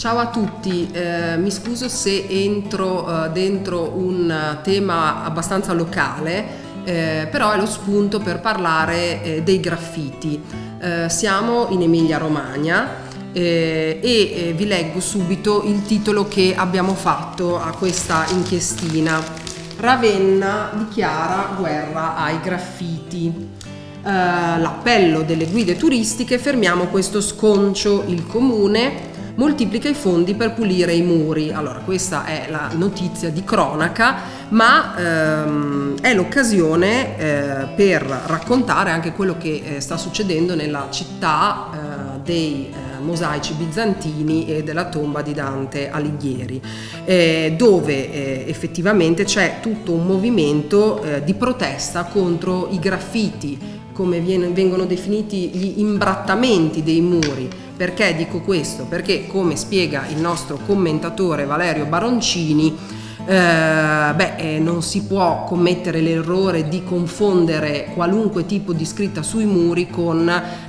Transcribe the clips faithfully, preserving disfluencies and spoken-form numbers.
Ciao a tutti, eh, mi scuso se entro eh, dentro un tema abbastanza locale, eh, però è lo spunto per parlare eh, dei graffiti. Eh, siamo in Emilia Romagna eh, e eh, vi leggo subito il titolo che abbiamo fatto a questa inchiestina. Ravenna dichiara guerra ai graffiti. Uh, l'appello delle guide turistiche: fermiamo questo sconcio, il comune moltiplica i fondi per pulire i muri. Allora, questa è la notizia di cronaca, ma ehm, è l'occasione eh, per raccontare anche quello che eh, sta succedendo nella città eh, dei eh, mosaici bizantini e della tomba di Dante Alighieri, eh, dove eh, effettivamente c'è tutto un movimento eh, di protesta contro i graffiti, come viene, vengono definiti gli imbrattamenti dei muri. Perché dico questo? Perché, come spiega il nostro commentatore Valerio Baroncini, eh, beh, eh, non si può commettere l'errore di confondere qualunque tipo di scritta sui muri con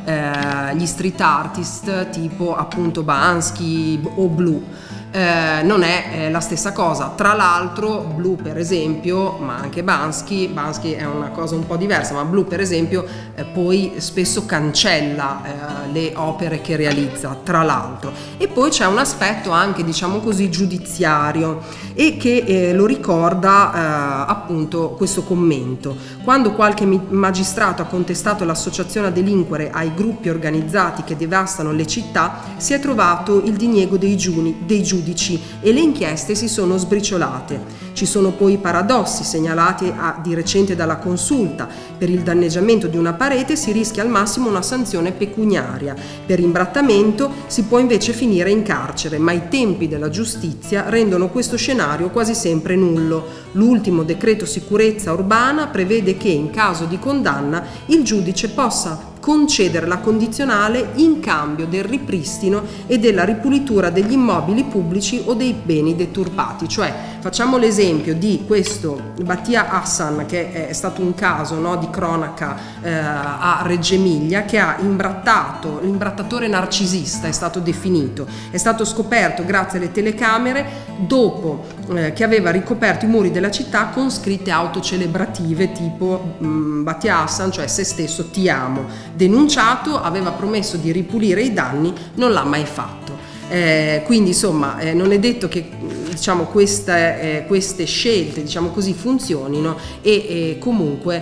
eh, gli street artist tipo appunto Banksy o Blue. Eh, non è eh, la stessa cosa. Tra l'altro Blue, per esempio, ma anche Banksy, Banksy è una cosa un po' diversa, ma Blue per esempio eh, poi spesso cancella eh, le opere che realizza, tra l'altro. E poi c'è un aspetto anche, diciamo così, giudiziario, e che eh, lo ricorda eh, appunto questo commento. Quando qualche magistrato ha contestato l'associazione a delinquere ai gruppi organizzati che devastano le città, si è trovato il diniego dei, giuni, dei giudici e le inchieste si sono sbriciolate. Ci sono poi paradossi segnalati a, di recente dalla Consulta. Per il danneggiamento di una parete si rischia al massimo una sanzione pecuniaria. Per imbrattamento si può invece finire in carcere, ma i tempi della giustizia rendono questo scenario quasi sempre nullo. L'ultimo decreto sicurezza urbana prevede che in caso di condanna il giudice possa concedere la condizionale in cambio del ripristino e della ripulitura degli immobili pubblici o dei beni deturpati. Cioè, facciamo l'esempio di questo Batia Hassan, che è stato un caso, no, di cronaca eh, a Reggio Emilia, che ha imbrattato, l'imbrattatore narcisista è stato definito, è stato scoperto grazie alle telecamere dopo eh, che aveva ricoperto i muri della città con scritte autocelebrative tipo mh, Batia Hassan, cioè se stesso ti amo. Denunciato, aveva promesso di ripulire i danni, non l'ha mai fatto. Eh, quindi insomma eh, non è detto che diciamo queste, eh, queste scelte, diciamo così, funzionino, e eh, comunque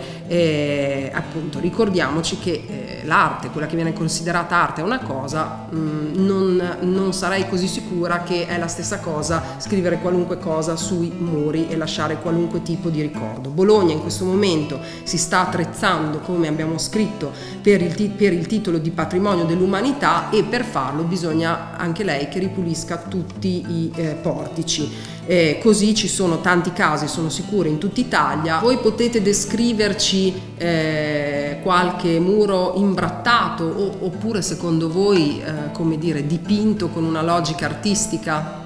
eh, appunto ricordiamoci che eh, l'arte, quella che viene considerata arte, è una cosa, mh, non, non sarei così sicura che è la stessa cosa scrivere qualunque cosa sui muri e lasciare qualunque tipo di ricordo. Bologna in questo momento si sta attrezzando, come abbiamo scritto, per il, per il titolo di patrimonio dell'umanità, e per farlo bisogna anche lei che ripulisca tutti i eh, portici. Eh, così ci sono tanti casi, sono sicura, in tutta Italia. Voi potete descriverci eh, qualche muro imbrattato o, oppure secondo voi eh, come dire, dipinto con una logica artistica?